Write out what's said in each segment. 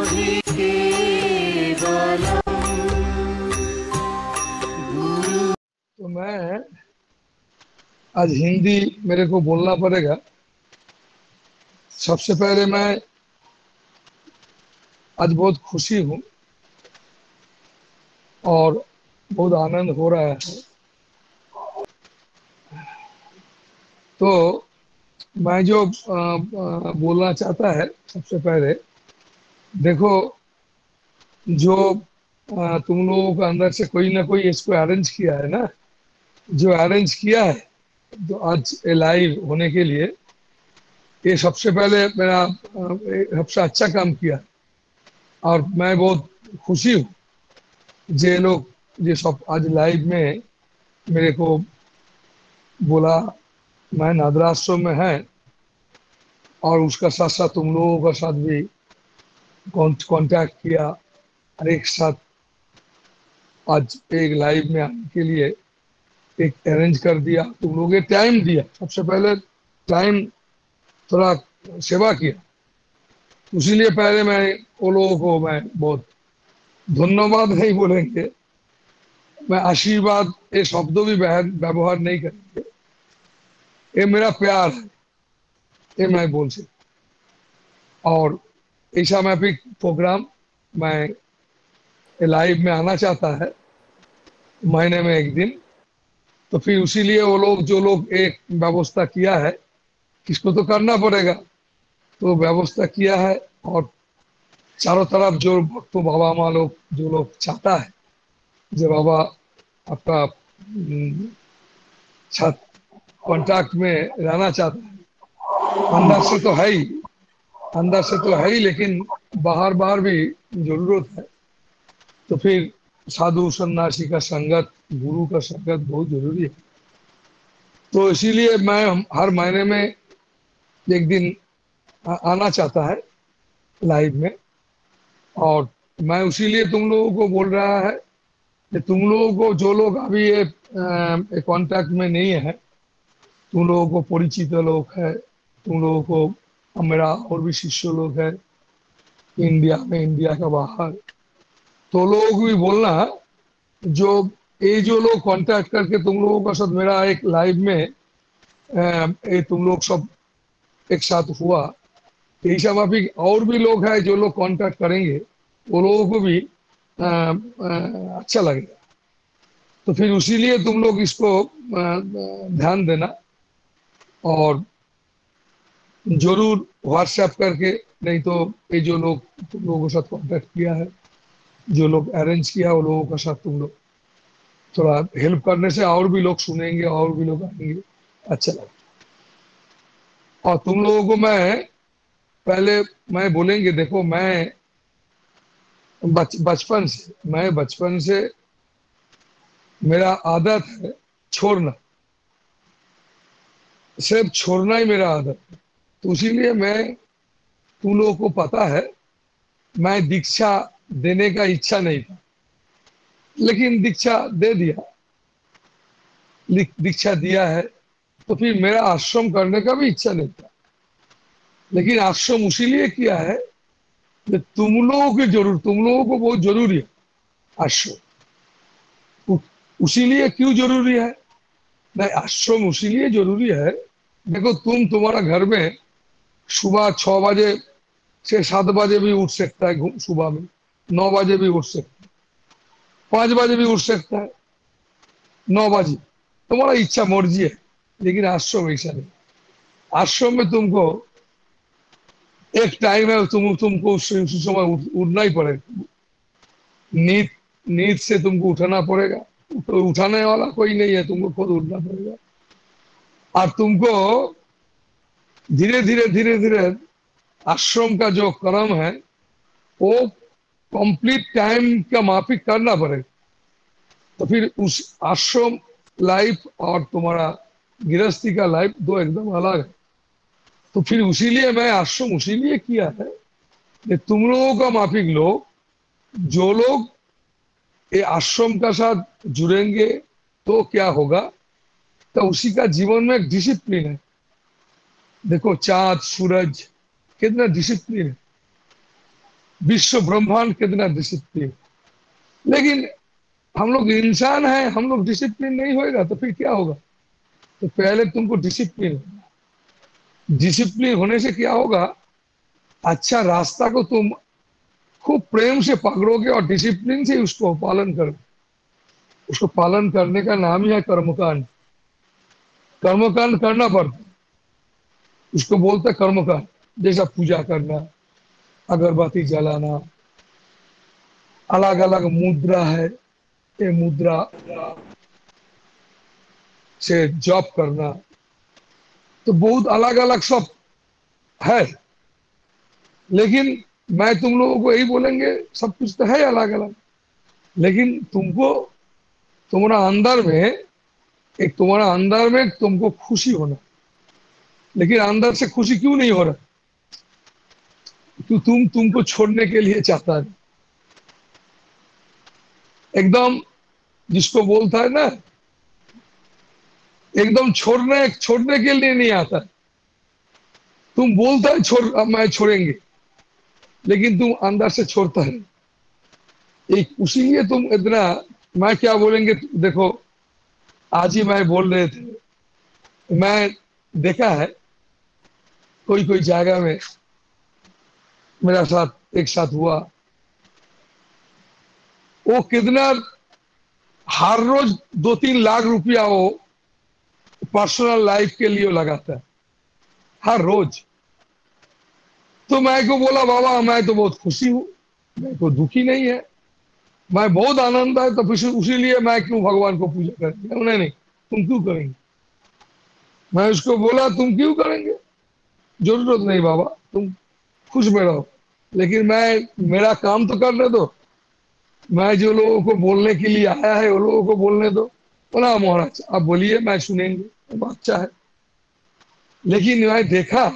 तो मैं आज हिंदी मेरे को बोलना पड़ेगा। सबसे पहले मैं आज बहुत खुशी हूँ और बहुत आनंद हो रहा है। तो मैं जो बोलना चाहता है, सबसे पहले देखो, जो तुम लोगों के अंदर से कोई ना कोई इसको अरेंज किया है ना, जो अरेंज किया है तो आज लाइव होने के लिए, ये सबसे पहले मेरा सबसे अच्छा काम किया और मैं बहुत खुशी हूँ। जे लोग ये सब आज लाइव में मेरे को बोला, मैं नादरा आश्रम में है और उसका साथ साथ तुम लोगों का साथ भी कांटेक्ट किया और एक साथ आज एक लाइव में आने के लिए एक अरेंज कर दिया। तुम लोगों ने टाइम दिया, सबसे पहले टाइम थोड़ा सेवा किया, इसीलिए पहले मैं वो लोगों को मैं बहुत धन्यवाद नहीं बोलेंगे, मैं आशीर्वाद ये शब्दों भी व्यवहार नहीं करेंगे। ये मेरा प्यार है, ये मैं बोल सकता। और ऐसा मैं भी प्रोग्राम मैं लाइव में आना चाहता है महीने में एक दिन। तो फिर उसीलिए वो लोग जो लोग एक व्यवस्था किया है, किसको तो करना पड़ेगा, तो व्यवस्था किया है। और चारों तरफ जो भक्तों बाबा माँ लोग जो लोग चाहता है, जो बाबा आपका साथ कांटेक्ट में रहना चाहता है, अंदर से तो है ही, अंदर से तो है ही, लेकिन बाहर बाहर भी जरूरत है। तो फिर साधु सन्यासी का संगत, गुरु का संगत बहुत जरूरी है। तो इसीलिए मैं हर महीने में एक दिन आना चाहता है लाइव में। और मैं उसीलिए तुम लोगों को बोल रहा है कि तुम लोगों को, जो लोग अभी ये कांटेक्ट में नहीं है, तुम लोगों को परिचित लोग है, तुम लोगों को मेरा और भी शिष्य लोग है इंडिया में, इंडिया का बाहर, तो लोगों को भी बोलना, जो ये जो लोग कांटेक्ट करके तुम लोगों का साथ मेरा एक लाइव में ये तुम लोग सब एक साथ हुआ, ऐसा माफी और भी लोग हैं जो लोग कांटेक्ट करेंगे, वो लोगों को भी अच्छा लगेगा। तो फिर उसीलिए तुम लोग इसको ध्यान देना और जरूर व्हाट्सएप करके, नहीं तो ये जो लोग तुम लोगों के साथ कांटेक्ट किया है, जो लोग अरेंज किया, वो लोगों के साथ तुम लोग थोड़ा हेल्प करने से और भी लोग सुनेंगे, और भी लोग आएंगे, अच्छा लगेगा। और तुम लोगों को मैं पहले मैं बोलेंगे, देखो मैं बचपन से मेरा आदत है छोड़ना, सिर्फ छोड़ना ही मेरा आदत है। तो इसीलिए मैं, तुम लोगों को पता है, मैं दीक्षा देने का इच्छा नहीं था, लेकिन दीक्षा दे दिया, दीक्षा दिया है। तो फिर मेरा आश्रम करने का भी इच्छा नहीं था, लेकिन आश्रम उसीलिए किया है कि तुम लोगों की जरूर, तुम लोगों को बहुत जरूरी है आश्रम। उसीलिए क्यों जरूरी है, नहीं आश्रम उसीलिए जरूरी है, देखो तुम्हारा घर में सुबह 6 बजे से 7 बजे भी उठ सकता है, सुबह में 9 बजे भी उठ सकता है, 5 बजे भी उठ सकता है, 9 बजे, तुम्हारा इच्छा मर्जी है। लेकिन आश्रम ऐसा नहीं, आश्रम में तुमको एक टाइम है, तुमको उस समय उठना ही पड़ेगा, नींद नींद से तुमको उठाना पड़ेगा, तो उठाने वाला कोई नहीं है, तुमको खुद उठना पड़ेगा। और तुमको धीरे धीरे धीरे धीरे आश्रम का जो क्रम है वो कंप्लीट टाइम का माफिक करना पड़ेगा। तो फिर उस आश्रम लाइफ और तुम्हारा गृहस्थी का लाइफ दो एकदम अलग है। तो फिर उसीलिए मैं आश्रम उसीलिए किया है कि तुम लोगों का माफिक लोग, जो लोग ये आश्रम का साथ जुड़ेंगे तो क्या होगा, तो उसी का जीवन में एक डिसिप्लिन है। देखो चांद सूरज कितना डिसिप्लिन है, विश्व ब्रह्मांड कितना डिसिप्लिन। लेकिन हम लोग इंसान हैं, हम लोग डिसिप्लिन नहीं होएगा तो फिर क्या होगा? तो पहले तुमको डिसिप्लिन, डिसिप्लिन होने से क्या होगा? अच्छा रास्ता को तुम खूब प्रेम से पकड़ोगे और डिसिप्लिन से उसको पालन करो। उसको पालन करने का नाम ही है कर्मकांड। कर्मकांड करना पड़ता है, उसको बोलते हैं कर्मकांड। जैसा पूजा करना, अगरबत्ती जलाना, अलग अलग मुद्रा है, ये मुद्रा से जॉब करना, तो बहुत अलग अलग सब है। लेकिन मैं तुम लोगों को यही बोलेंगे, सब कुछ तो है अलग अलग, लेकिन तुमको तुम्हारा अंदर में, एक तुम्हारा अंदर में तुमको खुशी होना। लेकिन अंदर से खुशी क्यों नहीं हो रहा? क्यों तुमको छोड़ने के लिए चाहता है एकदम। जिसको बोलता है ना, एकदम छोड़ने छोड़ने के लिए नहीं आता। तुम बोलता है छोड़, अब मैं छोड़ेंगे, लेकिन तुम अंदर से छोड़ता है एक, उसीलिए तुम इतना। मैं क्या बोलेंगे देखो, आज ही मैं बोल रहे थे, मैं देखा है कोई कोई जगह में मेरा साथ एक साथ हुआ, वो कितना हर रोज 2-3 लाख रुपया वो पर्सनल लाइफ के लिए लगाता है हर रोज। तो मैं को बोला बाबा मैं तो बहुत खुशी हूँ, मैं को दुखी नहीं है, मैं बहुत आनंद है, तो फिर उसीलिए मैं क्यों भगवान को पूजा करेंगे? नहीं नहीं, तुम क्यों करेंगे? मैं उसको बोला तुम क्यों करेंगे, जरूरत नहीं बाबा, तुम खुश में रहो, लेकिन मैं मेरा काम तो करने दो। मैं जो लोगों को बोलने के लिए आया है वो लोगों को बोलने दो। बोला महाराज आप बोलिए, मैं सुनेंगे, तो अच्छा है। लेकिन मैं देखा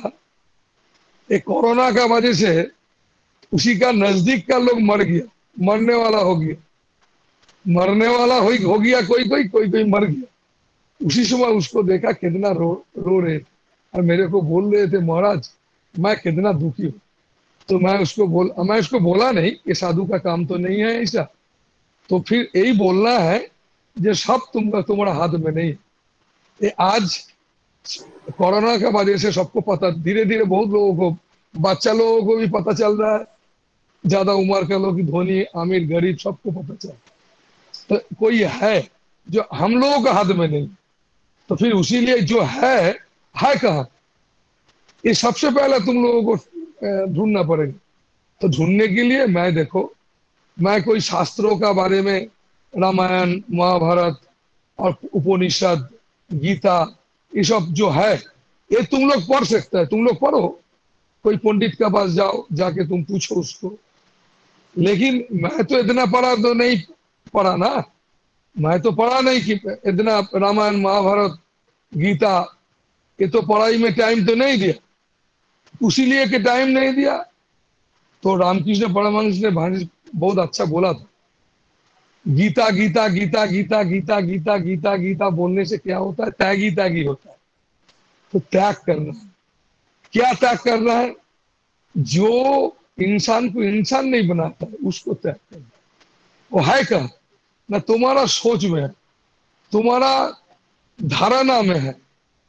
एक कोरोना का वजह से उसी का नजदीक का लोग मर गया, मरने वाला हो गया, मरने वाला हो गया, कोई कोई मर गया। उसी समय उसको देखा कितना रो रहे थे, और मेरे को बोल रहे थे महाराज मैं कितना दुखी हूँ। तो मैं उसको बोला नहीं कि साधु का काम तो नहीं है ऐसा। तो फिर यही बोलना है, जो सब तुम्हारा हाथ में नहीं है। ये आज कोरोना का वजह से सबको पता, धीरे धीरे बहुत लोगों को, बच्चा लोगों को भी पता चल रहा है, ज्यादा उम्र के लोग, धोनी अमीर गरीब सबको पता चल रहा है। तो कोई है जो हम लोगों का हाथ में नहीं। तो फिर उसीलिए जो है कहाँ, ये सबसे पहले तुम लोगों को ढूंढना पड़ेगा। तो ढूंढने के लिए मैं देखो, मैं कोई शास्त्रों का बारे में, रामायण महाभारत और उपनिषद गीता, ये सब जो है ये तुम लोग पढ़ सकते हैं, तुम लोग पढ़ो, कोई पंडित के पास जाओ, जाके तुम पूछो उसको। लेकिन मैं तो इतना पढ़ा तो नहीं पढ़ा ना, मैं तो पढ़ा नहीं कि इतना रामायण महाभारत गीता, ये तो पढ़ाई में टाइम तो नहीं दिया। उसीलिए कि टाइम नहीं दिया, तो रामकृष्ण परमहंस ने बहुत अच्छा बोला था, गीता गीता गीता गीता गीता गीता गीता गीता बोलने से क्या होता है? त्यागी त्यागी होता है। तो त्याग करना है। क्या त्याग करना है? जो इंसान को इंसान नहीं बनाता है उसको त्याग करना है। वो है क्या ना, तुम्हारा सोच में है, तुम्हारा धारणा में है,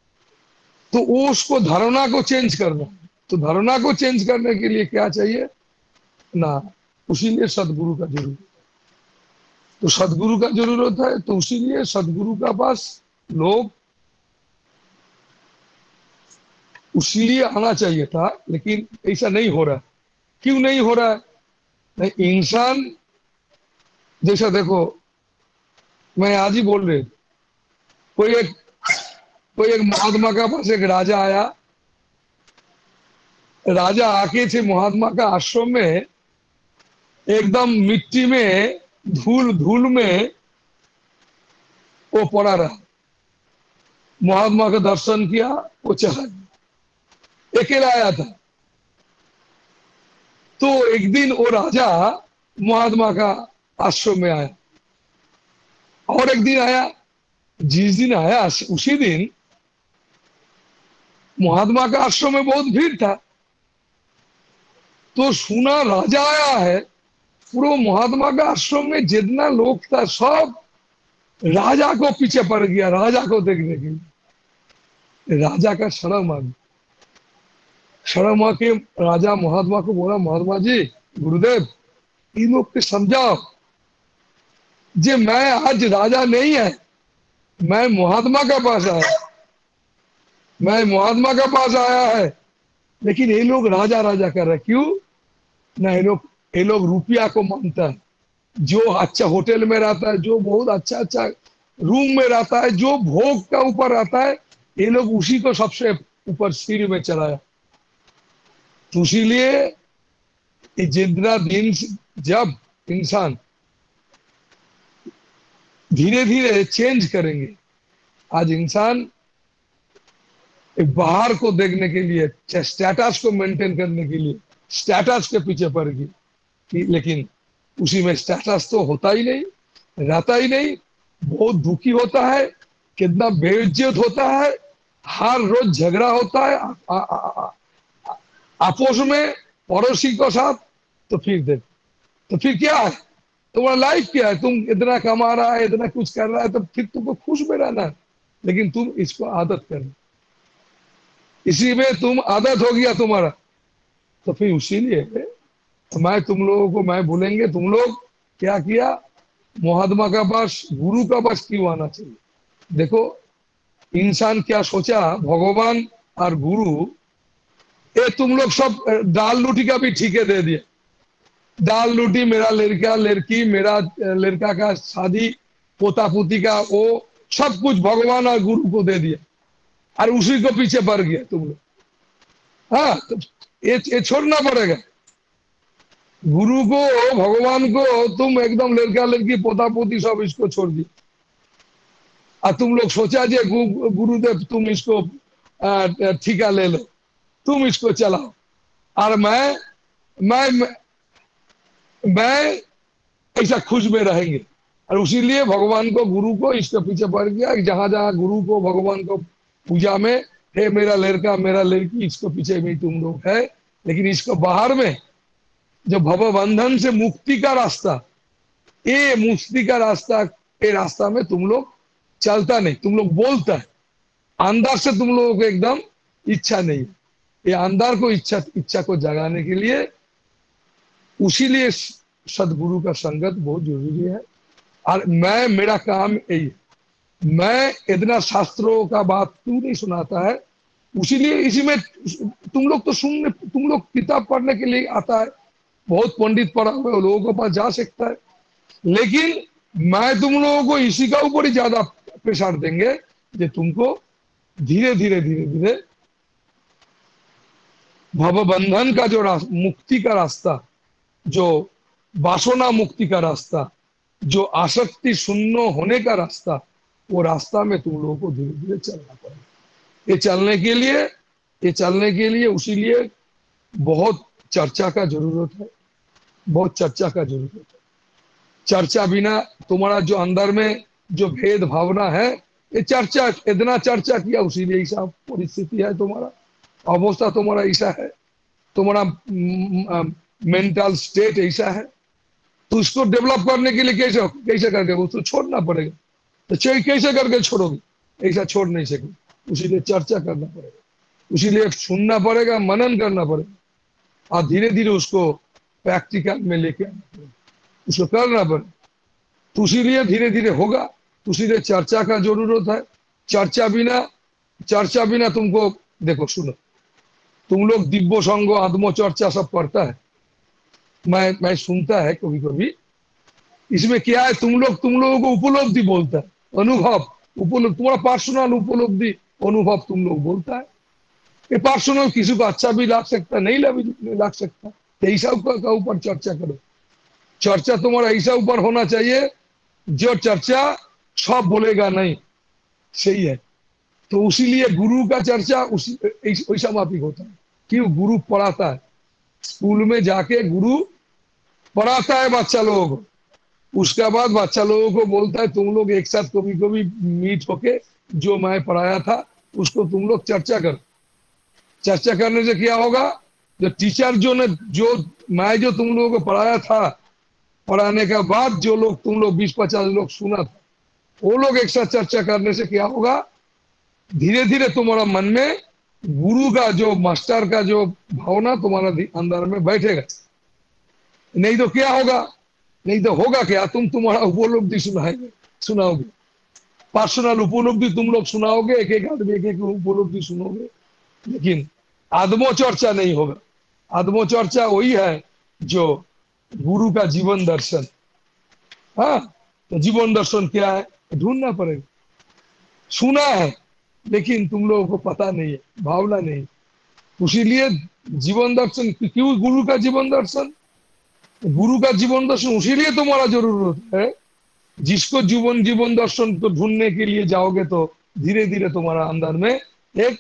तो वो उसको धारणा को चेंज करना है। तो धारणा को चेंज करने के लिए क्या चाहिए ना, उसीलिए सदगुरु का जरूरत। तो सदगुरु का जरूरत है, तो उसीलिए सदगुरु का पास लोग उसीलिए आना चाहिए था। लेकिन ऐसा नहीं हो रहा। क्यों नहीं हो रहा है? नहीं, इंसान जैसा देखो, मैं आज ही बोल रहे, कोई एक कोई एक महात्मा का पास एक राजा आया। राजा आके थे महात्मा का आश्रम में, एकदम मिट्टी में, धूल धूल में वो पड़ा रहा। महात्मा का दर्शन किया, वो चला गया, अकेला आया था। तो एक दिन वो राजा महात्मा का आश्रम में आया, और एक दिन आया। जिस दिन आया उसी दिन महात्मा का आश्रम में बहुत भीड़ था। तो सुना राजा आया है। पूरा महात्मा का आश्रम में जितना लोग था सब राजा को पीछे पड़ गया, राजा को देखने के लिए। राजा का शर्म आ गया। शर्म आके राजा महात्मा को बोला, महात्मा जी, गुरुदेव, इन लोग को समझाओ जे मैं आज राजा नहीं है, मैं महात्मा का पास आया, मैं महात्मा का पास आया है, लेकिन ये लोग राजा राजा कर रहे। क्यों ना? ये लोग रुपया को मानता है। जो अच्छा होटल में रहता है, जो बहुत अच्छा अच्छा रूम में रहता है, जो भोग का ऊपर रहता है, ये लोग उसी को सबसे ऊपर सिर में चढ़ाया। तो इसीलिए जितना दिन जब इंसान धीरे धीरे चेंज करेंगे, आज इंसान बाहर को देखने के लिए, स्टेटस को मेंटेन करने के लिए स्टेटस के पीछे पड़ गई, लेकिन उसी में स्टेटस तो होता ही नहीं, रहता ही नहीं। बहुत दुखी होता है, कितना बेइज्जत होता है, हर रोज झगड़ा होता है आपस में, पड़ोसी के साथ। तो फिर देख, तो फिर क्या है तुम्हारा लाइफ? क्या है? तुम इतना कमा रहा है, इतना कुछ कर रहा है, तो फिर तुमको खुश में रहना है, लेकिन तुम इसको आदत कर, इसी में तुम आदत हो गया तुम्हारा। तो फिर इसीलिए मैं तुम लोगों को मैं बोलेंगे, तुम लोग क्या किया, महात्मा का पास, गुरु का पास क्यों आना चाहिए? देखो इंसान क्या सोचा, भगवान और गुरु, ये तुम लोग सब दाल रोटी का भी ठीके दे दिया। दाल रोटी, मेरा लड़का लड़की, मेरा लड़का का शादी, पोता पोती का, वो सब कुछ भगवान और गुरु को दे दिया, और उसी को पीछे पड़ गया तुम लोग। हाँ, तो ये छोड़ना पड़ेगा। गुरु को, भगवान को तुम एकदम लड़का लड़की पोता पोती सब इसको छोड़ दी, और तुम लोग सोचा जे गुरुदेव तुम इसको ठिका ले लो, तुम इसको चलाओ, और मैं ऐसा खुश में रहेंगे। और उसीलिए भगवान को, गुरु को इसके पीछे पड़ गया। जहां जहां गुरु को, भगवान को पूजा में, हे मेरा लड़का मेरा लड़की, इसको पीछे भी तुम लोग है, लेकिन इसको बाहर में जो भव बंधन से मुक्ति का रास्ता, ये मुक्ति का रास्ता, ये रास्ता में तुम लोग चलता नहीं, तुम लोग बोलता है, अंदर से तुम लोगों को एकदम इच्छा नहीं। ये अंदर को इच्छा को जगाने के लिए, उसीलिए सदगुरु का संगत बहुत जरूरी है। और मेरा काम यही है, मैं इतना शास्त्रों का बात क्यों नहीं सुनाता है, उसीलिए इसी में तुम लोग तो सुनने, तुम लोग किताब पढ़ने के लिए आता है, बहुत पंडित पढ़ा हुए लोगों के पास जा सकता है, लेकिन मैं तुम लोगों को इसी का ऊपर ही ज्यादा प्रेशर देंगे, जो तुमको धीरे धीरे धीरे धीरे भव बंधन का जो मुक्ति का रास्ता, जो वासना मुक्ति का रास्ता, जो आसक्ति शून्य होने का रास्ता, वो रास्ता में तुम लोगों को धीरे धीरे चलना पड़ेगा। ये चलने के लिए उसीलिए बहुत चर्चा का जरूरत है, बहुत चर्चा का जरूरत है। चर्चा बिना तुम्हारा जो अंदर में जो भेद भावना है, ये चर्चा, इतना चर्चा किया, उसीलिए ऐसा परिस्थिति है, तुम्हारा अवस्था तुम्हारा ऐसा है, तुम्हारा मेंटल स्टेट ऐसा है। तो उसको डेवलप करने के लिए कैसे करके उसको छोड़ना पड़ेगा। तो कैसे करके छोड़ोगे? ऐसा छोड़ नहीं सके, उसीलिए चर्चा करना पड़ेगा, उसीलिए सुनना पड़ेगा, मनन करना पड़ेगा, और धीरे धीरे उसको प्रैक्टिकल में लेके आना पड़ेगा, उसको करना पड़ेगा। तो इसीलिए धीरे धीरे होगा, तो इसीलिए चर्चा का जरूरत है। चर्चा बिना तुमको, देखो सुनो, तुम लोग दिव्य संग आत्म चर्चा सब पढ़ता है, मैं सुनता है कभी कभी। इसमें क्या है, तुम लोगों को उपलब्धि बोलता है, अनुभव, उपलब्धि, तुम्हारा पर्सनल उपलब्धि अनुभव तुम लोग बोलता है। ये पर्सनल किसी को अच्छा भी लग सकता, नहीं लग सकता, तो ऐसा का ऊपर चर्चा करो। चर्चा तुम्हारा ऐसा ऊपर होना चाहिए, जो चर्चा सब बोलेगा नहीं, सही है। तो उसीलिए गुरु का चर्चा वैसा माफिक होता है। क्यों? गुरु पढ़ाता है, स्कूल में जाके गुरु पढ़ाता है बच्चा लोगों को, उसके बाद बच्चा लोगों को बोलता है तुम लोग एक साथ कभी कभी मीट होके जो मैं पढ़ाया था उसको तुम लोग चर्चा करो। चर्चा करने से क्या होगा, जो टीचर जो ने जो मैं जो तुम लोगों को पढ़ाया था, पढ़ाने के बाद जो लोग तुम लोग 20-50 लोग सुना था, वो लोग एक साथ चर्चा करने से क्या होगा, धीरे धीरे तुम्हारा मन में गुरु का जो मास्टर का जो भावना तुम्हारा अंदर में बैठेगा। नहीं तो क्या होगा, नहीं तो होगा क्या, तुम तुम्हारा उपलब्धि सुनाएंगे, सुनाओगे, पर्सनल उपलब्धि तुम लोग सुनाओगे, एक एक आदमी एक एक उपलब्धि सुनोगे, लेकिन आत्मचर्चा नहीं होगा। आत्मचर्चा वही है जो गुरु का जीवन दर्शन। हाँ, तो जीवन दर्शन क्या है, ढूंढना पड़ेगा। सुना है लेकिन तुम लोगों को पता नहीं है, भावना नहीं, इसीलिए जीवन दर्शन। क्यों गुरु का जीवन दर्शन, गुरु का जीवन दर्शन इसीलिए तुम्हारा जरूरत है। जिसको जीवन जीवन दर्शन को ढूंढने के लिए जाओगे तो धीरे धीरे तुम्हारा अंदर में एक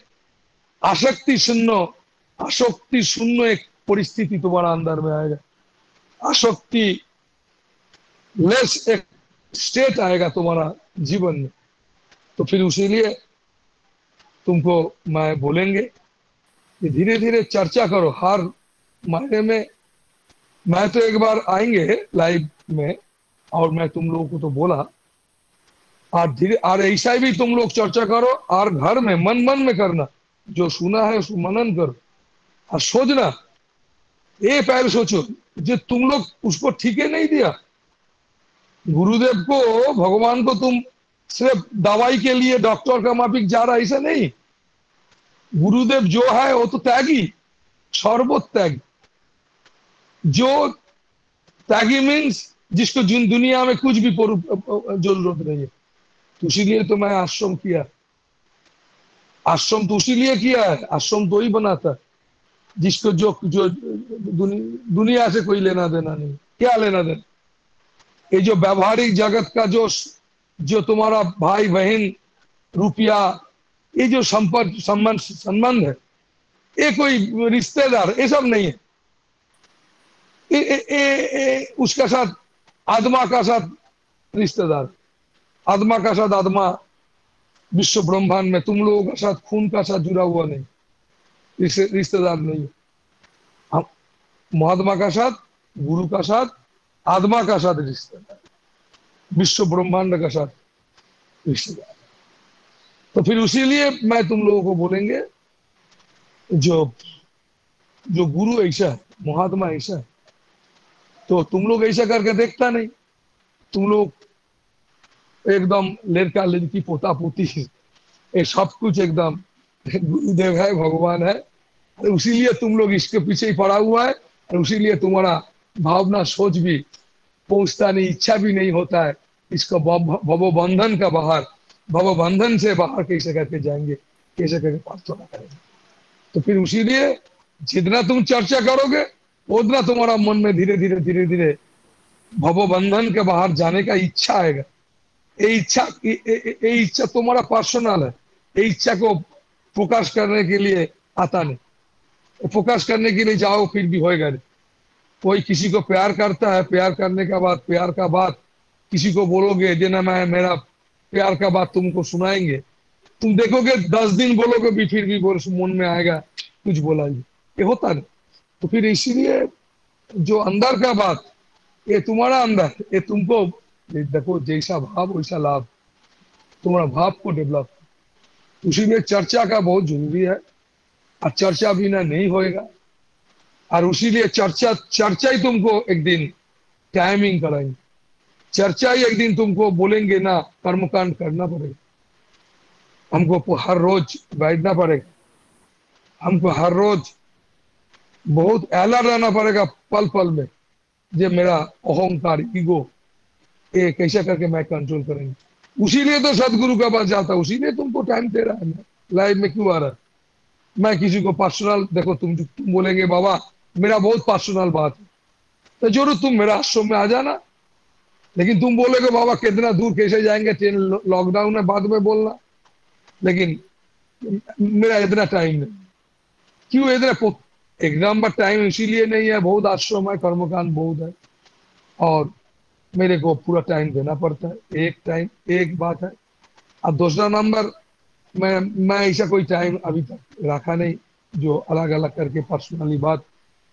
आसक्ति शून्य एक परिस्थिति तुम्हारा अंदर में आएगा, आसक्ति लेस एक स्टेट आएगा तुम्हारा जीवन में। तो फिर उसीलिए तुमको मैं बोलेंगे कि धीरे धीरे चर्चा करो हर महीने में। मैं तो एक बार आएंगे लाइव में और मैं तुम लोगों को तो बोला, और धीरे और ऐसा भी तुम लोग चर्चा करो और घर में मन मन में करना, जो सुना है उसको मनन करो और सोचना। ये पहले सोचो जो तुम लोग उसको ठीक है नहीं दिया, गुरुदेव को भगवान को तुम सिर्फ दवाई के लिए डॉक्टर का माफिक जा रहा, ऐसा नहीं। गुरुदेव जो है वो तो त्यागी, सर्वोत्यागी। जो त्यागी मीन्स जिसको जिन दुनिया में कुछ भी जरूरत नहीं है। तो इसीलिए तो मैं आश्रम किया, आश्रम तो इसीलिए किया है, आश्रम तो ही बनाता है जिसको जो जो दुनिया से कोई लेना देना नहीं। क्या लेना देना, ये जो व्यवहारिक जगत का जो तुम्हारा भाई बहन रुपया, ये जो संपर्क संबंध है, ये कोई रिश्तेदार, ये सब नहीं है। उसका साथ आत्मा का साथ रिश्तेदार, आत्मा का साथ आत्मा, विश्व ब्रह्मांड में तुम लोगों का साथ खून का साथ जुड़ा हुआ नहीं, रिश्तेदार नहीं। हम महात्मा का साथ, गुरु का साथ, आत्मा का साथ रिश्तेदार, विश्व ब्रह्मांड का साथ रिश्तेदार। तो फिर उसीलिए मैं तुम लोगों को बोलेंगे जो जो गुरु ऐसा है, महात्मा ऐसा है, तो तुम लोग ऐसा करके देखता नहीं। तुम लोग एकदम लड़का लड़की पोता पोती, ये सब कुछ एकदम गुरुदेव है, भगवान है, उसीलिए तुम लोग इसके पीछे ही पड़ा हुआ है। और उसीलिए तुम्हारा भावना सोच भी पहुंचता नहीं, इच्छा भी नहीं होता है इसको भव बंधन का बाहर, भव बंधन से बाहर कैसे करके जाएंगे, कैसे करके प्रार्थना करेंगे। तो फिर उसीलिए जितना तुम चर्चा करोगे उतना तुम्हारा मन में धीरे धीरे धीरे धीरे भव बंधन के बाहर जाने का इच्छा आएगा। ये इच्छा तुम्हारा पर्सनल है, ये इच्छा को फोकस करने के लिए आता नहीं। फोकस करने के लिए जाओ फिर भी होएगा नहीं। कोई किसी को प्यार करता है, प्यार करने का बाद, प्यार का बात किसी को बोलोगे देना, मैं मेरा प्यार का बात तुमको सुनाएंगे, तुम देखोगे 10 दिन बोलोगे भी फिर भी मन में आएगा कुछ बोला, ये होता नहीं। तो फिर इसीलिए जो अंदर का बात, ये तुम्हारा अंदर, ये तुमको देखो, जैसा भाव वैसा लाभ, तुम्हारा भाव को डेवलप। इसीलिए चर्चा का बहुत जरूरी है, और चर्चा बिना नहीं होएगा। और इसीलिए चर्चा ही तुमको एक दिन टाइमिंग कराएंगे, चर्चा ही एक दिन तुमको बोलेंगे ना कर्मकांड करना पड़ेगा, हमको हर रोज बैठना पड़ेगा, हमको हर रोज बहुत अलर्ट रहना पड़ेगा पल पल में, ये मेरा अहंकार ईगो ये कैसे करके मैं कंट्रोल करेंगे। उसीलिए तो सदगुरु का पास जाता है, उसीलिए तुमको टाइम दे रहा है। लाइव में क्यों आ रहा है, मैं किसी को पर्सनल, देखो तुम बोलेंगे बाबा मेरा बहुत पर्सनल बात है, तो जरूर तुम मेरा आश्रम में आ जाना। लेकिन तुम बोलोगे बाबा कितना दूर कैसे जाएंगे, ट्रेन लॉकडाउन है, बाद में बोलना। लेकिन मेरा इतना टाइम नहीं, क्यों इतना एकदम पर टाइम इसीलिए नहीं है, बहुत आश्रम है, कर्मकांड बहुत है, और मेरे को पूरा टाइम देना पड़ता है। एक बात है। अब दूसरा नंबर, मैं ऐसा कोई टाइम अभी तक रखा नहीं जो अलग अलग करके पर्सनली बात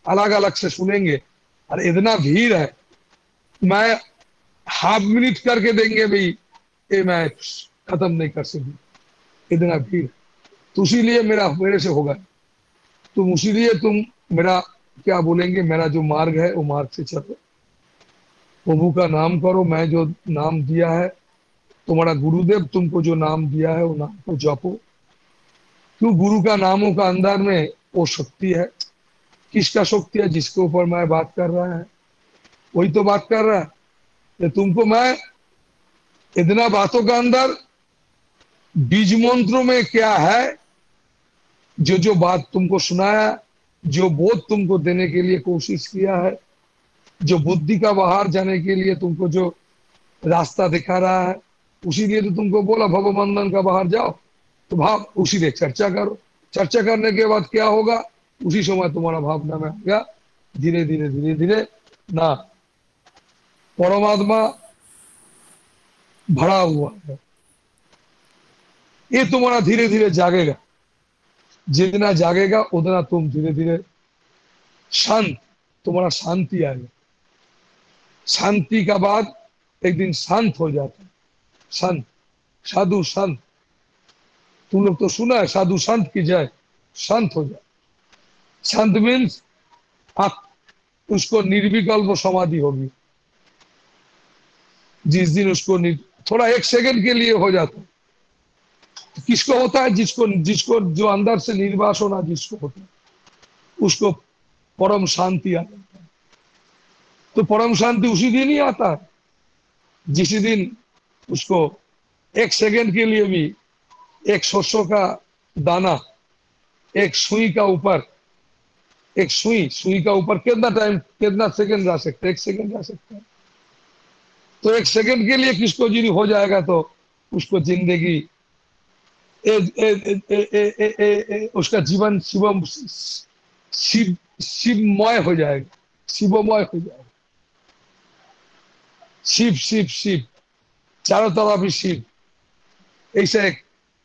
अलग अलग से सुनेंगे। और इतना भीड़ है, मैं हाफ मिनट करके देंगे भाई, ये मैं खत्म नहीं कर सकती, इतना भीड़। तो इसीलिए मेरा मेरे से होगा, तुम इसीलिए तुम मेरा क्या बोलेंगे, मेरा जो मार्ग है वो मार्ग से चलो, प्रभु का नाम करो। मैं जो नाम दिया है, तुम्हारा गुरुदेव तुमको जो नाम दिया है वो नाम को जपो। क्यों? गुरु का नामों का अंदर में वो शक्ति है। किसका शक्ति है? जिसके ऊपर मैं बात कर रहा है वही तो बात कर रहा है। तो तुमको मैं इतना बातों का अंदर बीज मंत्रों में क्या है, जो जो बात तुमको सुनाया, जो बोध तुमको देने के लिए कोशिश किया है, जो बुद्धि का बाहर जाने के लिए तुमको जो रास्ता दिखा रहा है, उसी लिए तो तुमको बोला भवबंधन का बाहर जाओ। तो भाव उसी से चर्चा करो। चर्चा करने के बाद क्या होगा, उसी समय तुम्हारा भावना में आ गया, धीरे धीरे धीरे धीरे ना परमात्मा भरा हुआ है, ये तुम्हारा धीरे धीरे जागेगा। जितना जागेगा उतना तुम धीरे धीरे शांत, तुम्हारा शांति आएगा। शांति का बाद एक दिन शांत हो जाता है। संत, साधु संत, तुम लोग तो सुना है, साधु संत की जय, शांत हो जाए। संत मीन्स आप, उसको निर्विकल्प समाधि होगी जिस दिन उसको थोड़ा एक सेकंड के लिए हो जाता है। तो किसको होता है? जिसको जिसको जो अंदर से निर्वास होना जिसको होता है, उसको परम शांति आ जाता है। तो परम शांति उसी दिन ही आता है जिस दिन उसको एक सेकंड के लिए भी एक सरसों का दाना, एक सुई का ऊपर, एक सुई, सुई का ऊपर कितना टाइम, कितना सेकंड जा सकता है? एक सेकंड जा सकता है। तो एक सेकंड के लिए किसको जिंदगी हो जाएगा, तो उसको जिंदगी उसका जीवन शिवम, शिव शिवमय हो जाएगा, शिवमय हो जाएगा। शिव शिव शिव, चारों तरफ ही शिव, ऐसा एक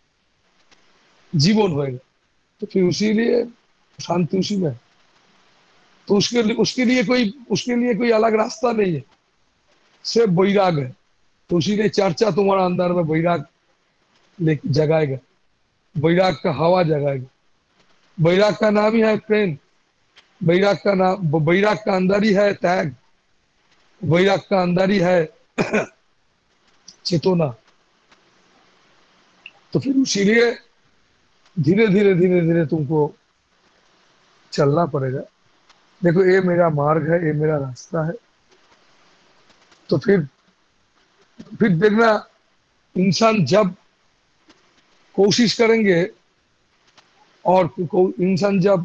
जीवन होएगा। तो फिर उसी लिए शांति उसी में है। तो उसके लिए कोई अलग रास्ता नहीं है, सिर्फ वैराग है। तो उसीलिए चर्चा तुम्हारा अंदर में वैराग लेके जगाएगा, वैराग का हवा जगाएगा। वैराग का नाम ही है प्रेम, वैराग का नाम, वैराग का अंदर ही है त्याग, वैराग का अंदर ही है चेतना। तो फिर इसीलिए धीरे धीरे धीरे धीरे तुमको चलना पड़ेगा। देखो ये मेरा मार्ग है, ये मेरा रास्ता है। तो फिर देखना, इंसान जब कोशिश करेंगे और इंसान जब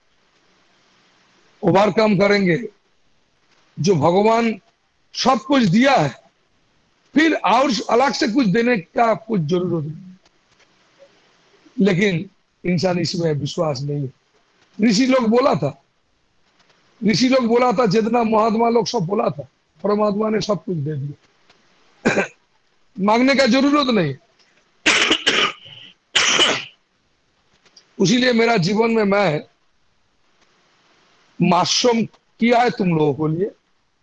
ओवरकम करेंगे, जो भगवान सब कुछ दिया है, फिर और अलग से कुछ देने का कुछ जरूरत नहीं। लेकिन इंसान इसमें विश्वास नहीं है। ऋषि लोग बोला था, जितना महात्मा लोग सब बोला था, परमात्मा ने सब कुछ दे दिया, मांगने का जरूरत नहीं। उसीलिए मेरा जीवन में मैं मासूम किया है तुम लोगों के लिए।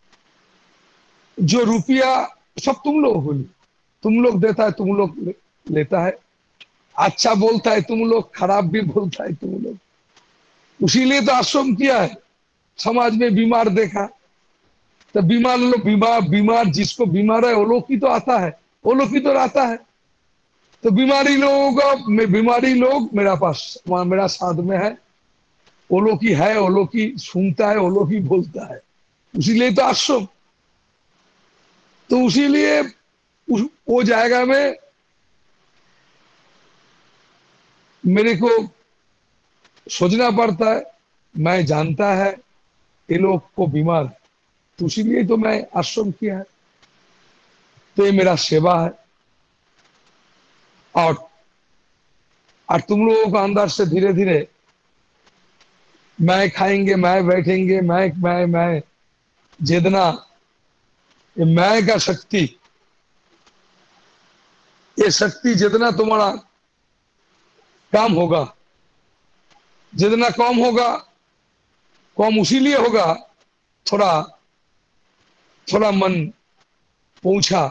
जो रुपया सब तुम लोगों के लिए, तुम लोग देता है, तुम लोग लेता है, अच्छा बोलता है तुम लोग, खराब भी बोलता है तुम लोग। उसीलिए तो आश्रम किया है। समाज में बीमार देखा तो बीमार लोग, बीमार बीमार जिसको बीमार है वो लोग की तो आता है, वो लोग की तो रहता है। तो बीमारी लोगों का, बीमारी लोग मेरा पास, मेरा साथ में है, वो लोग की है, वो लोग की सुनता है, वो लोग की बोलता है। उसीलिए तो आश्रम। तो उसीलिए वो जाएगा में मेरे को सोचना पड़ता है। मैं जानता है ये लोग को बीमार है, तो इसीलिए तो मैं आश्रम किया है। तो ये मेरा सेवा है। और तुम लोगों को अंदर से धीरे धीरे मैं खाएंगे, मैं बैठेंगे, मैं जितना ये मैं का शक्ति, ये शक्ति जितना तुम्हारा काम होगा, जितना कम होगा, कम इसीलिए होगा, थोड़ा थोड़ा मन पहुंचा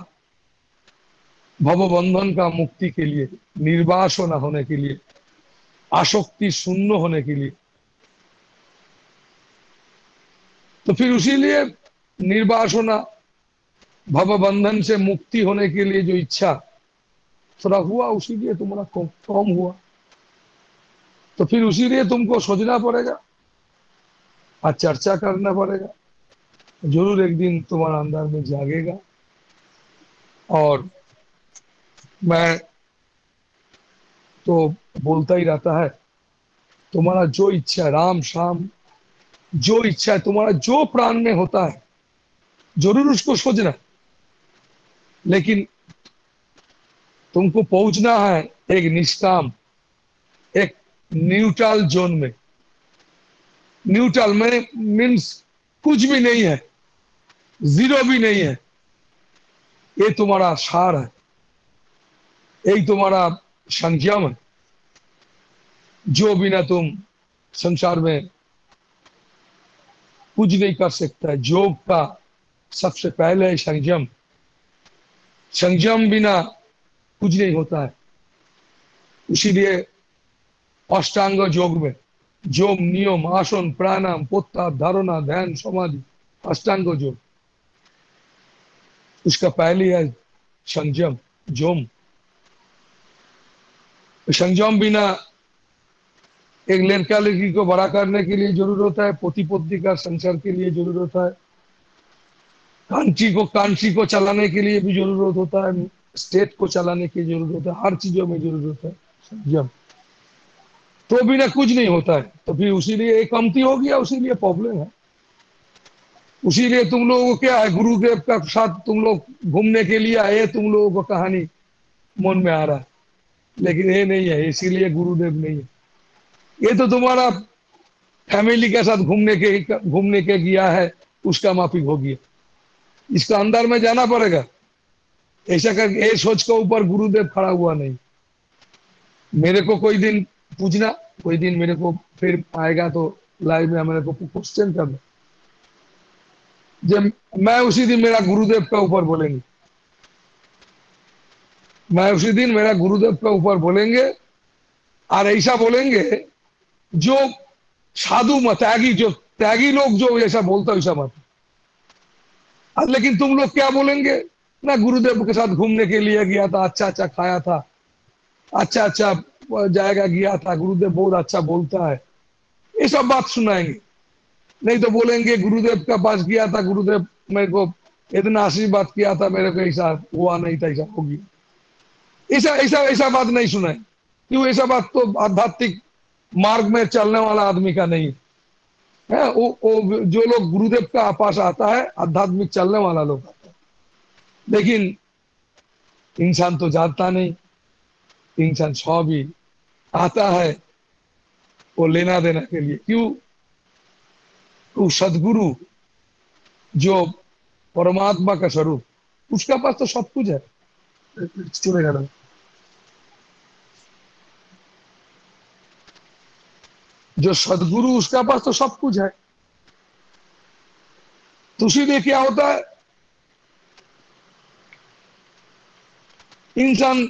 भवबंधन का मुक्ति के लिए, निर्वास न होने के लिए, आसक्ति शून्य होने के लिए। तो फिर उसीलिए निर्वास होना, भवबंधन से मुक्ति होने के लिए जो इच्छा थोड़ा हुआ, उसीलिए तुम्हारा कम हुआ। तो फिर उसीलिए तुमको सोचना पड़ेगा और चर्चा करना पड़ेगा। जरूर एक दिन तुम्हारा अंदर में जागेगा। और मैं तो बोलता ही रहता है, तुम्हारा जो इच्छा, राम शाम, जो इच्छा है तुम्हारा, जो प्राण में होता है, जरूर उसको सोचना। लेकिन तुमको पहुंचना है एक निष्काम, एक न्यूट्रल जोन में। न्यूट्रल में मीन्स कुछ भी नहीं है, जीरो भी नहीं है। ये तुम्हारा सार है, यही तुम्हारा संयम है, जो बिना तुम संसार में कुछ नहीं कर सकता है। योग का सबसे पहले है संयम। संयम बिना कुछ नहीं होता है। इसीलिए अष्टांग योग में योग, नियम, आसन, प्राणायाम, पोत्ता, धारणा, ध्यान, समाधि, अष्टांग योग, उसका पहले है संयम, जोम। संयम बिना एक लड़का लड़की को बड़ा करने के लिए जरूरत होता है, पोती पोती का संसार के लिए जरूरत होता है, कांची को चलाने के लिए भी जरूरत होता है, स्टेट को चलाने की जरूरत होता है, हर चीजों में जरूरत है संयम। तो बिना कुछ नहीं होता है। तो फिर उसीलिए एक कमती हो गया, उसीलिए प्रॉब्लम है। उसीलिए तुम लोगों को क्या है, गुरुदेव का साथ तुम लोग घूमने के लिए आए, तुम लोगों को कहानी मन में आ रहा है, लेकिन ये नहीं है, इसीलिए गुरुदेव नहीं है। ये तो तुम्हारा फैमिली के साथ घूमने के गया है, उसका माफिक हो गया। इसका अंदर में जाना पड़ेगा। ऐसा कर ये सोच के ऊपर गुरुदेव खड़ा हुआ नहीं। मेरे को कोई दिन पूछना, कोई दिन मेरे को फिर आएगा तो लाइव में मेरे को क्वेश्चन करना, जब मैं उसी दिन मेरा गुरुदेव का ऊपर बोलेंगे, मैं उसी दिन मेरा गुरुदेव का ऊपर बोलेंगे। और ऐसा बोलेंगे जो साधु मत, त्यागी, जो त्यागी लोग जो ऐसा बोलता है वैसा मत। लेकिन तुम लोग क्या बोलेंगे ना, गुरुदेव के साथ घूमने के लिए गया था, अच्छा अच्छा खाया था, अच्छा अच्छा जाएगा गया था, गुरुदेव बहुत अच्छा बोलता है, ये सब बात सुनाएंगे। नहीं तो बोलेंगे गुरुदेव का पास गया था, गुरुदेव मेरे को इतना आशीर्वाद किया था, मेरे को ऐसा हुआ नहीं था, ऐसा होगी। ऐसा ऐसा ऐसा बात नहीं सुनाए। क्यों? ऐसा बात तो आध्यात्मिक मार्ग में चलने वाला आदमी का नहीं है। वो जो लोग गुरुदेव का पास आता है, आध्यात्मिक चलने वाला लोग आता है। लेकिन इंसान तो जानता नहीं, इंसान सब ही आता है वो लेना देना के लिए। क्यों? वो सदगुरु जो परमात्मा का स्वरूप, उसका पास तो सब कुछ है। चलेगा ना? जो सदगुरु, उसका पास तो सब कुछ है। तो इसीलिए क्या होता है, इंसान,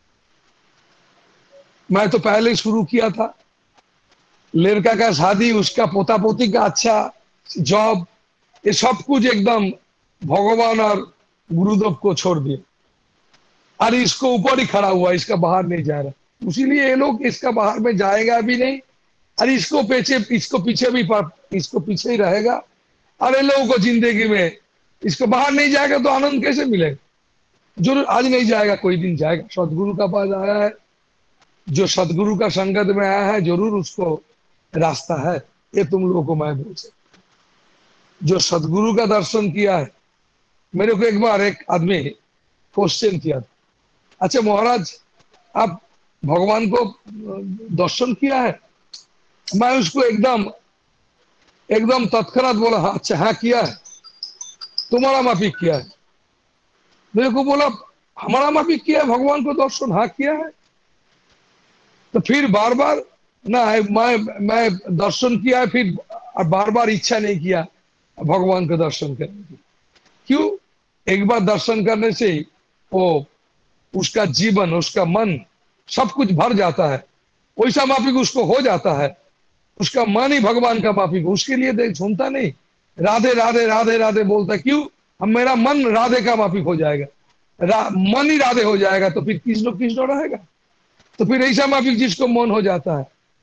मैं तो पहले ही शुरू किया था, लड़का का शादी, उसका पोता पोती का अच्छा जॉब, ये सब कुछ एकदम भगवान और गुरुदेव को छोड़ दिया। और इसको ऊपर ही खड़ा हुआ, इसका बाहर नहीं जा रहा। इसीलिए ये लोग इसका बाहर में जाएगा भी नहीं, और इसको पीछे भी इसको पीछे ही रहेगा। और इन लोगों को जिंदगी में इसको बाहर नहीं जाएगा तो आनंद कैसे मिलेगा? जरूर आज नहीं जाएगा, कोई दिन जाएगा। सदगुरु का पास आया है, जो सदगुरु का संगत में आया है, जरूर उसको रास्ता है। ये तुम लोगों को मैं बोल सकता, जो सदगुरु का दर्शन किया है। मेरे को एक बार एक आदमी क्वेश्चन किया था, अच्छा महाराज आप भगवान को दर्शन किया है? मैं उसको एकदम एकदम तत्क्षणात बोला, हाँ अच्छा हाँ किया है। तुम्हारा माफिक किया है? मेरे को बोला हमारा माफिक किया है भगवान को दर्शन? हाँ किया है। तो फिर बार बार ना मैं दर्शन किया है, फिर और बार बार इच्छा नहीं किया भगवान का दर्शन करने की। क्यों? एक बार दर्शन करने से वो उसका जीवन, उसका मन, सब कुछ भर जाता है, वैसा माफिक उसको हो जाता है। उसका मन ही भगवान का माफिक, उसके लिए देख सुनता नहीं, राधे राधे राधे राधे बोलता है। क्यों? अब मेरा मन राधे का माफिक हो जाएगा, मन ही राधे हो जाएगा, तो फिर कृष्ण कृष्ण रहेगा। तो फिर ऐसा माफिक जिसको मन हो जाता है,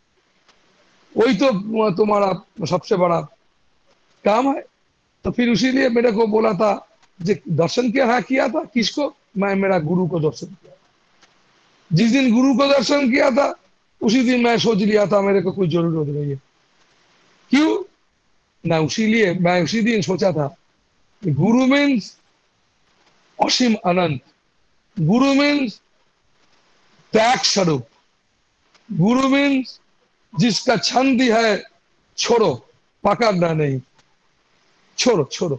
वही तो तुम्हारा सबसे बड़ा काम है। तो फिर इसीलिए मेरे को बोला था, दर्शन किया था किसको? मैं मेरा गुरु को दर्शन किया। जिस दिन गुरु को दर्शन किया था, उसी दिन मैं सोच लिया था मेरे को कोई जरूरत नहीं है। क्यों? ना उसीलिए मैं उसी दिन सोचा था, गुरु मीन्स असीम अनंत, गुरु मीन्स त्याग स्वरूप, गुरु मीन्स जिसका छंद है छोड़ो, पकड़ना नहीं, छोड़ो छोड़ो,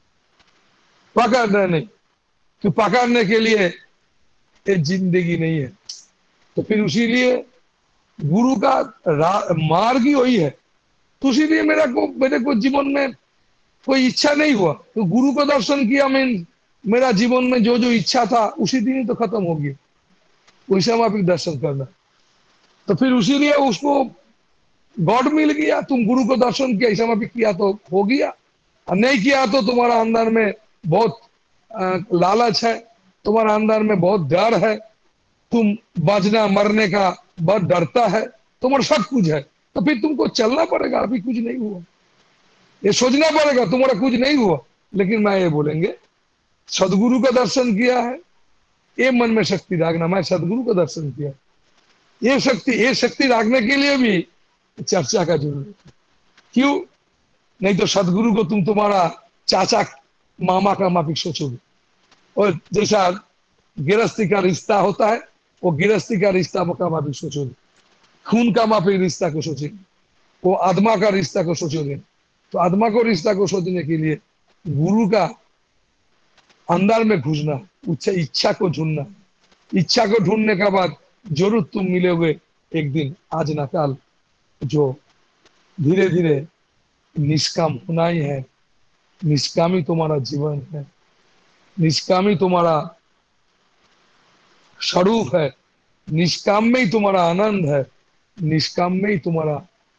पकड़ना नहीं। तो पकड़ने के लिए ये जिंदगी नहीं है। तो फिर उसीलिए गुरु का मार्ग ही वही है। तो इसीलिए मेरे को जीवन में कोई इच्छा नहीं हुआ, तो गुरु को दर्शन किया। मेरा जीवन में जो जो इच्छा था उसी दिन ही तो खत्म हो गया, वैसा माफिक दर्शन करना। तो फिर उसीलिए उसको गॉड मिल गया। तुम गुरु को दर्शन किया, ऐसा माफिक किया तो हो गया, और नहीं किया तो तुम्हारा अंदर में बहुत लालच है, तुम्हारा अंदर में बहुत डर है, तुम बचना मरने का बहुत डरता है, तुम्हारा सब कुछ है। तो फिर तुमको चलना पड़ेगा, अभी कुछ नहीं हुआ, ये सोचना पड़ेगा तुम्हारा कुछ नहीं हुआ। लेकिन मैं ये बोलेंगे, सदगुरु का दर्शन किया है, ये मन में शक्ति रखना, मैं सदगुरु का दर्शन किया, ये शक्ति रखने के लिए भी चर्चा का जरूरत है। क्यों? नहीं तो सदगुरु को तुम तुम्हारा चाचा मामा का माफिक सोचोगे, और जैसा गिरस्ती का रिश्ता होता है, वो गिरस्ती का रिश्ता का माफिक सोचोगे, खून का माफिक रिश्ता को सोचेंगे, वो आत्मा का रिश्ता को सोचोगे। तो आत्मा को रिश्ता को सोचने के लिए गुरु का अंदर में घुसना, इच्छा को ढूंढना, इच्छा को ढूंढने के बाद जरूर तुम मिलोगे एक दिन, आज ना कल, जो धीरे धीरे निष्काम होना ही है। निष्कामी तुम्हारा जीवन है, निष्कामी तुम्हारा स्वरूप है, निष्काम में ही तुम्हारा आनंद है, निष्काम में ही तुम्हारा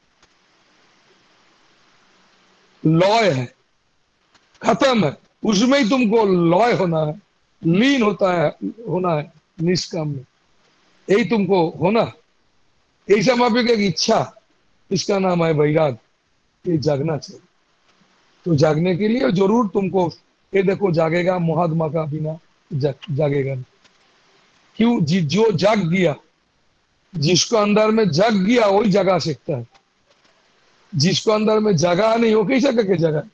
लय है, खत्म है, उसमें ही तुमको लय होना है, लीन होना है निष्काम में, यही तुमको होना। ऐसा माफिक एक इच्छा, इसका नाम है वैराग, ये जागना चाहिए। तो जागने के लिए जरूर तुमको, ये देखो जागेगा महात्मा का बिना जागेगा नहीं। क्यों? जो जाग गया, जिसको अंदर में जग गया वही जगा सकता है, जिसको अंदर में जगा नहीं वो कैसे करके जगा?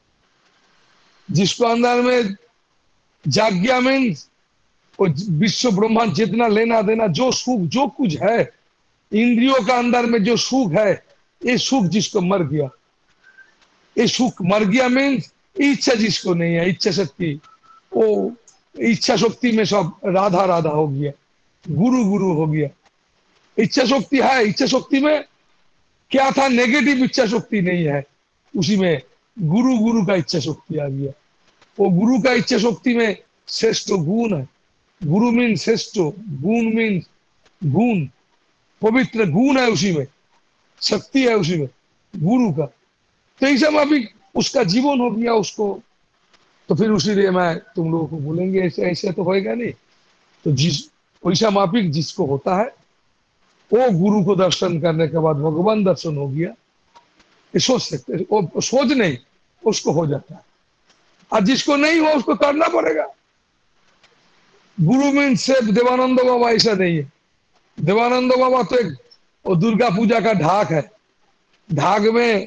जिसको अंदर में जाग गया मीन्स वो विश्व ब्रह्मांड जितना लेना देना, जो सुख जो कुछ है, इंद्रियों का अंदर में जो सुख है, ये सुख जिसको मर गया, ये सुख मर गया मीन्स इच्छा जिसको नहीं है, इच्छा शक्ति, वो इच्छा शक्ति में सब राधा राधा हो गया, गुरु गुरु हो गया। इच्छा शक्ति है, इच्छा शक्ति में क्या था? नेगेटिव इच्छा शक्ति नहीं है, उसी में गुरु गुरु का इच्छा शक्ति आ गया। वो गुरु का इच्छा शक्ति में श्रेष्ठ गुण है, गुरु मीन श्रेष्ठ, गुण मीन गुण, पवित्र गुण है उसी में, शक्ति है उसी में गुरु का। तो ऐसा अभी उसका जीवन हो गया उसको। तो फिर उसीलिए मैं तुम लोगों को बोलेंगे, ऐसे ऐसे तो होएगा नहीं। तो जिस वैसा माफिक जिसको होता है, वो गुरु को दर्शन करने के बाद भगवान दर्शन हो गया, ये सोच सकते, वो सोच नहीं, उसको हो जाता है। और जिसको नहीं हुआ उसको करना पड़ेगा। गुरु मीन सिर्फ देवानंद बाबा ऐसा नहीं है। देवानंद बाबा तो एक दुर्गा पूजा का ढाक है, ढाक में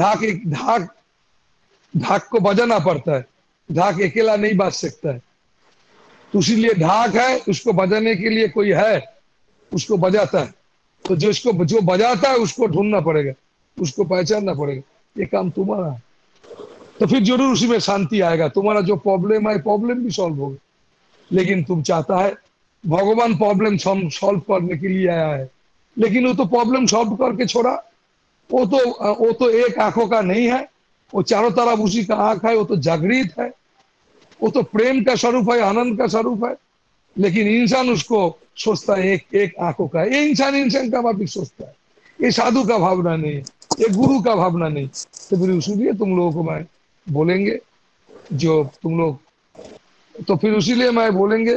ढाक को बजाना पड़ता है, ढाक अकेला नहीं बज सकता है। तो इसीलिए ढाक है, उसको बजाने के लिए कोई है, उसको बजाता है। तो जो बजाता है उसको ढूंढना पड़ेगा, उसको पहचानना पड़ेगा, ये काम तुम्हारा है। तो फिर जरूर उसी में शांति आएगा, तुम्हारा जो प्रॉब्लम है प्रॉब्लम भी सॉल्व होगा। लेकिन तुम चाहता है भगवान प्रॉब्लम सॉल्व करने के लिए आया है, लेकिन वो तो प्रॉब्लम सॉल्व करके छोड़ा, वो तो एक आंखों का नहीं है, वो चारों तरफ उसी का आंख है, वो तो जागृत है, वो तो प्रेम का स्वरूप है, आनंद का स्वरूप है। लेकिन इंसान उसको सोचता है एक एक आंखों का। ये इंसान इंसान का भाव सोचता है, ये साधु का भावना नहीं है, ये गुरु का भावना नहीं। तो फिर उसीलिए तुम लोगों को मैं बोलेंगे, जो तुम लोग, तो फिर उसीलिए मैं बोलेंगे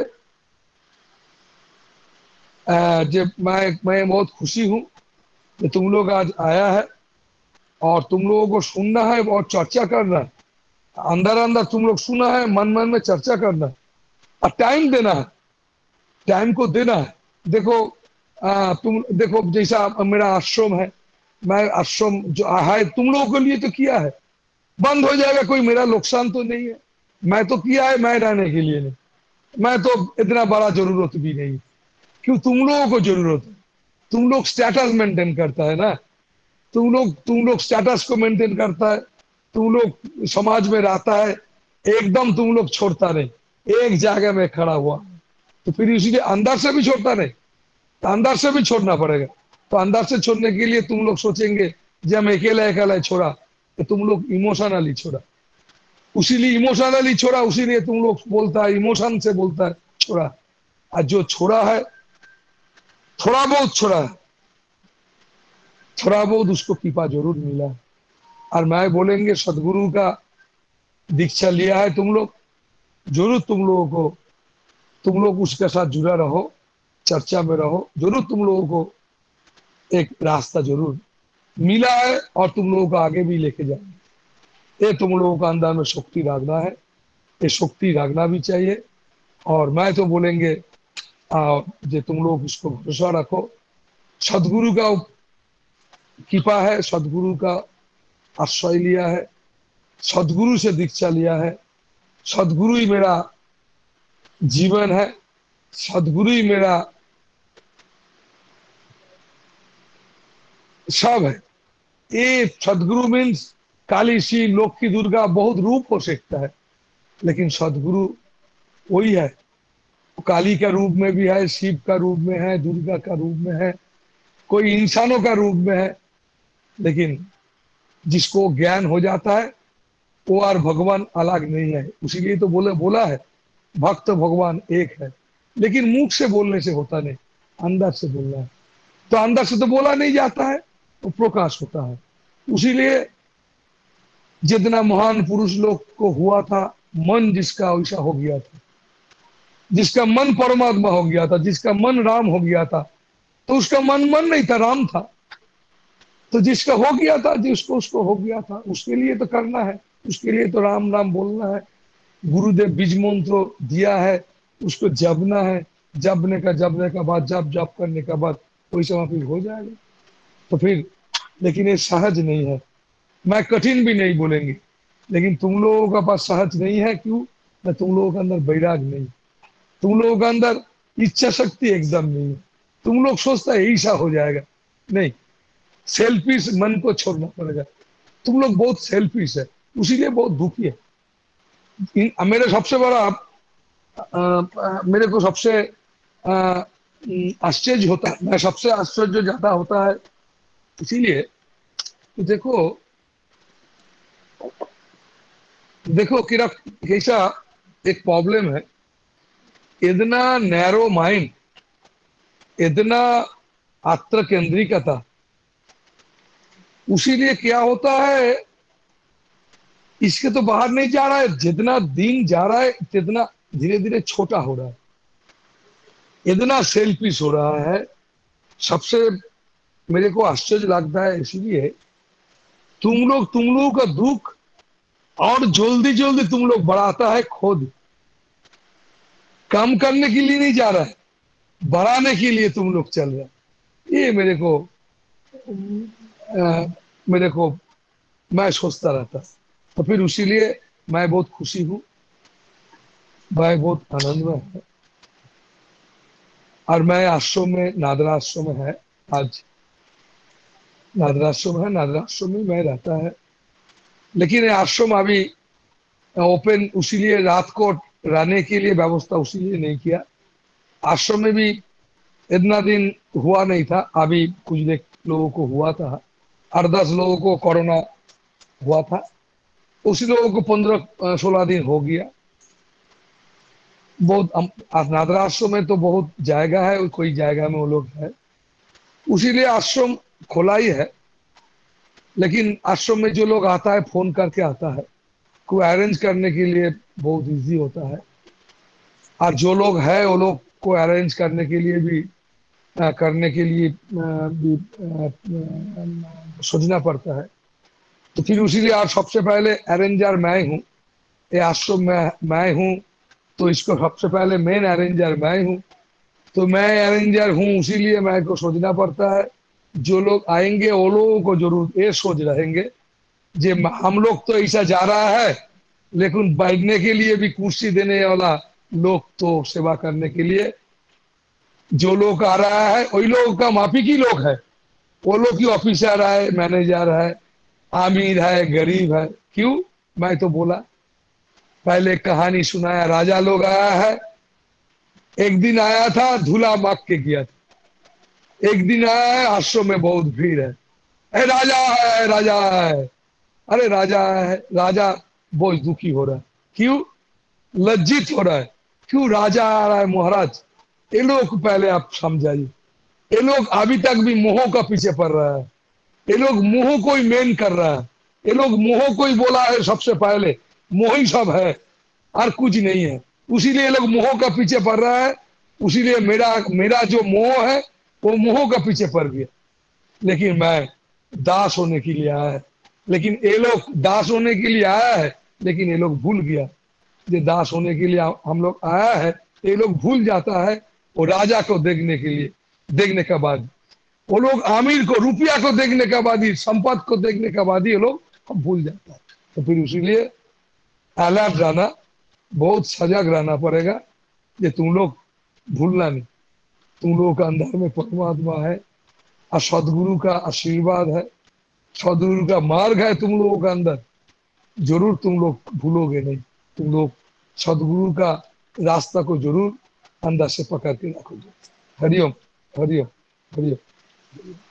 जब मैं बहुत खुशी हूँ कि तुम लोग आज आया है और तुम लोगों को सुनना है और चर्चा करना है। अंदर अंदर तुम लोग सुना है, मन मन में चर्चा करना है और टाइम देना है, टाइम को देना है। देखो तुम देखो, जैसा मेरा आश्रम है, मैं आश्रम जो है तुम लोगों के लिए तो किया है, बंद हो जाएगा, कोई मेरा नुकसान तो नहीं है। मैं तो किया है, मैं रहने के लिए नहीं, मैं तो इतना बड़ा जरूरत भी नहीं। क्यों तुम लोगों को जरूरत है? तुम लोग स्टेटस मेंटेन करता है ना, तुम लोग स्टेटस को मेंटेन करता है, तुम लोग समाज में रहता है, एकदम तुम लोग छोड़ता नहीं, एक जगह में खड़ा हुआ। तो फिर इसीलिए अंदर से भी छोड़ता नहीं, तो अंदर से भी छोड़ना पड़ेगा। तो अंदर से छोड़ने के लिए तुम लोग सोचेंगे जब हम अकेला अकेला छोड़ा, तो तुम लोग इमोशनली छोड़ा, उसीलिए इमोशनली छोड़ा, उसीलिए तुम लोग बोलता है इमोशन से बोलता है छोड़ा। और जो छोड़ा है, थोड़ा बहुत छोड़ा है, थोड़ा बहुत उसको कृपा जरूर मिला। और मैं बोलेंगे सदगुरु का दीक्षा लिया है तुम लोग, जरूर तुम लोगों को, तुम लोग उसके साथ जुड़ा रहो, चर्चा में रहो, जरूर तुम लोगों को एक रास्ता जरूर मिला है और तुम लोगों को आगे भी लेके जाएंगे। ये तुम लोगों का अंदर में शक्ति रखना है, ये शक्ति रखना भी चाहिए। और मैं तो बोलेंगे जो तुम लोग उसको भरोसा रखो, सदगुरु का कृपा है, सदगुरु का आश्रय लिया है, सदगुरु से दीक्षा लिया है, सदगुरु ही मेरा जीवन है, सदगुरु ही मेरा सब है। ये सदगुरु मीन्स काली सी लोक की दुर्गा, बहुत रूप हो सकता है, लेकिन सदगुरु वही है। काली का रूप में भी है, शिव का रूप में है, दुर्गा का रूप में है, कोई इंसानों का रूप में है। लेकिन जिसको ज्ञान हो जाता है वो और भगवान अलग नहीं है। उसीलिए तो बोला है भक्त भगवान एक है। लेकिन मुख से बोलने से होता नहीं, अंदर से बोलना है। तो अंदर से तो बोला नहीं जाता है, तो प्रकाश होता है। उसीलिए जितना महान पुरुष लोग को हुआ था, मन जिसका वैसा हो गया था, जिसका मन परमात्मा हो गया था, जिसका मन राम हो गया था, तो उसका मन मन नहीं था, राम था। तो जिसका हो गया था, जिसको उसको हो गया था, उसके लिए तो करना है, उसके लिए तो राम राम बोलना है। गुरुदेव बीज मंत्र दिया है, उसको जपना है, जपने का बाद, जप करने के बाद कोई समय फिर हो जाएगा। तो फिर, लेकिन ये सहज नहीं है। मैं कठिन भी नहीं बोलेंगे, लेकिन तुम लोगों का पास सहज नहीं है। क्यों? मैं तुम लोगों के अंदर वैराग नहीं, तुम लोगों के अंदर इच्छा शक्ति एकदम नहीं है। तुम लोग सोचता है ऐसा हो जाएगा, नहीं। सेल्फिश मन को छोड़ना पड़ेगा। तुम लोग बहुत सेल्फिश है, उसीलिए बहुत दुखी है। मेरे सबसे बड़ा मेरे को सबसे आश्चर्य होता है, मैं सबसे आश्चर्य ज्यादा होता है इसीलिए कि देखो, देखो कि कैसा एक प्रॉब्लम है, इतना नैरो माइंड, इतना आत्म केंद्रिकता। उसीलिए क्या होता है, इसके तो बाहर नहीं जा रहा है। जितना दिन जा रहा है तितना धीरे धीरे छोटा हो रहा है, इतना सेल्फिश हो रहा है। सबसे मेरे को आश्चर्य लगता है इसीलिए, तुम लोगों का दुख और जल्दी जल्दी तुम लोग बढ़ाता है खुद। कम करने के लिए नहीं जा रहा है, बढ़ाने के लिए तुम लोग चल रहे हैं। ये अ, मेरे को मैं सोचता रहता। तो फिर इसीलिए मैं बहुत खुशी हूँ, मैं बहुत आनंद में हूँ। और मैं आश्रम में, नादरा आश्रम में है आज, नादरा आश्रम है, नादरा आश्रम में मैं रहता है। लेकिन ये आश्रम अभी ओपन, उसीलिए रात को रहने के लिए व्यवस्था उसीलिए नहीं किया। आश्रम में भी इतना दिन हुआ नहीं था, अभी कुछ देर लोगों को हुआ था। 8-10 लोगों को कोरोना हुआ था, उसी लोगों को 15-16 दिन हो गया। बहुत अनाथ आश्रम में तो बहुत जाएगा है, कोई जाएगा में वो लोग है, उसीलिए आश्रम खोला ही है। लेकिन आश्रम में जो लोग आता है फोन करके आता है, को अरेंज करने के लिए बहुत इजी होता है। और जो लोग है वो लोग को अरेंज करने के लिए भी सोचना पड़ता है। तो फिर उसीलिए आप सबसे पहले अरेंजर मैं हूँ, ये आश्रम में मैं हूँ, तो इसको सबसे पहले मेन अरेंजर मैं हूँ। तो मैं अरेंजर हूँ, उसीलिए मैं को सोचना पड़ता है। जो लोग आएंगे वो लोगों को जरूर ये सोच रहेंगे, जे हम लोग तो ऐसा जा रहा है, लेकिन बैठने के लिए भी कुर्सी देने वाला लोग तो सेवा करने के लिए जो लोग आ रहा है वही लोग का माफी की लोग है। वो लोग की ऑफिसर है, मैनेजर है, अमीर है, गरीब है। क्यों? मैं तो बोला, पहले कहानी सुनाया, राजा लोग आया है। एक दिन आया था, धूला मांग के गया था। एक दिन आया है, आश्रम में बहुत भीड़ है, ए राजा है, राजा है। अरे राजा है, राजा बहुत दुखी हो रहा है। क्यों? लज्जित हो रहा है। क्यों राजा आ रहा है महाराज? ये लोग को पहले आप समझाइए। ये लोग अभी तक भी मोह का पीछे पड़ रहा है। ये लोग मोह को ही मेन कर रहा है। ये लोग मोह को ही बोला है सबसे पहले, मोह ही सब है और कुछ नहीं है। उसीलिए ये लोग मोह का पीछे पड़ रहा है। उसीलिए मेरा मेरा जो मोह है वो मोह का पीछे पड़ गया। लेकिन मैं दास होने के लिए आया है। लेकिन ये लोग दास होने के लिए आया है, लेकिन ये लोग भूल गया, जो दास होने के लिए हम लोग आया है। ये लोग भूल जाता है वो राजा को देखने के लिए, देखने के बाद वो लोग आमिर को, रुपया को देखने के बाद ही, संपत्ति को देखने के बाद ही ये लोग हम भूल जाता है। तो फिर इसीलिए अलर्ट रहना, बहुत सजग रहना पड़ेगा। ये तुम लोग भूलना नहीं, तुम लोगों का अंदर में परमात्मा है और सदगुरु का आशीर्वाद है, सदगुरु का मार्ग है तुम लोगों का अंदर। जरूर तुम लोग भूलोगे नहीं। तुम लोग सदगुरु का रास्ता को जरूर अंदर से पकड़ के रखोगे। हरिओम, हरिओम, हरिओम।